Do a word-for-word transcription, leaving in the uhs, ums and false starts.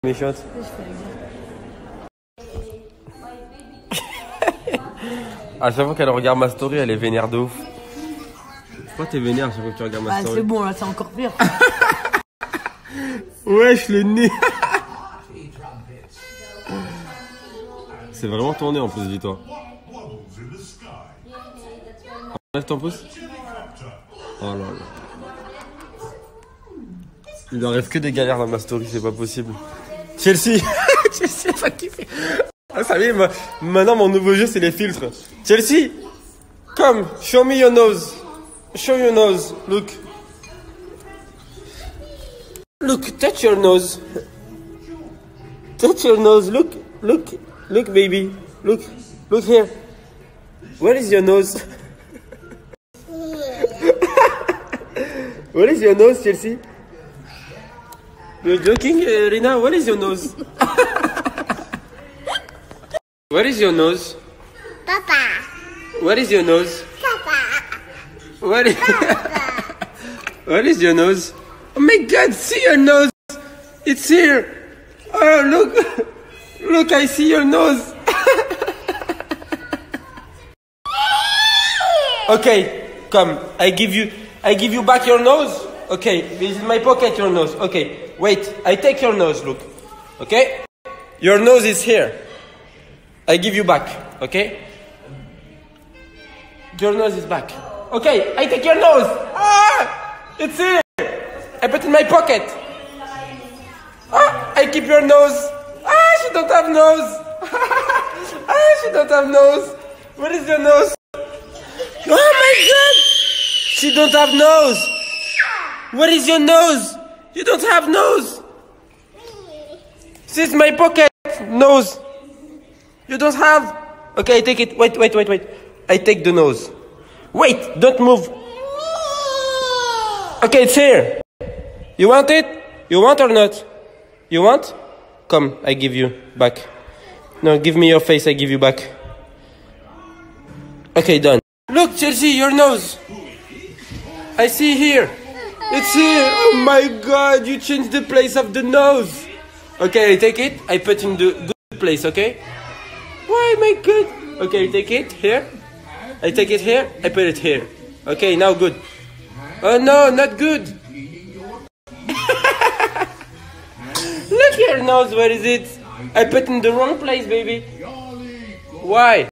Méchante. À chaque fois qu'elle regarde ma story, elle est vénère de ouf. Pourquoi t'es vénère à chaque fois que tu regardes ma ah, story? C'est bon, là, c'est encore pire. Wesh, le nez. C'est vraiment ton nez en plus, dis-toi. Enlève ton pouce. Oh là là. Il ne rêve que des galères dans ma story, c'est pas possible. Chelsea. Chelsea, elle va kiffer. Ah, ça y est, maintenant mon nouveau jeu c'est les filtres. Chelsea, come, show me your nose. Show your nose, look. Look, touch your nose. Touch your nose, look, look, look baby. Look, look here. Where is your nose? Where is your nose, Chelsea? You're joking, uh, Rina? Where is your nose? Where is your nose? Papa. Where is your nose? Papa. Where is, Where is your nose? Oh my God, see your nose! It's here! Oh, look! Look, I see your nose! Okay, come. I give you, I give you back your nose. Okay, this is my pocket, your nose. Okay, wait. I take your nose, look. Okay? Your nose is here. I give you back, okay? Your nose is back. Okay, I take your nose. Ah! It's here. I put it in my pocket. Ah! I keep your nose. Ah! She don't have nose. Ah! She don't have nose. Where is your nose? Oh my God! She don't have nose. Where is your nose? You don't have nose. This is my pocket nose. You don't have. Okay, I take it. Wait, wait, wait, wait. I take the nose. Wait, don't move. Okay, it's here. You want it? You want or not? You want? Come, I give you back. No, give me your face, I give you back. Okay, done. Look, Chelsea, your nose. I see here. It's here. Oh my God, you changed the place of the nose. Okay, I take it. I put in the good place, okay? Why, my God? Okay, I take it here. I take it here. I put it here. Okay, now good. Oh no, not good. Look your nose, where is it? I put in the wrong place, baby. Why?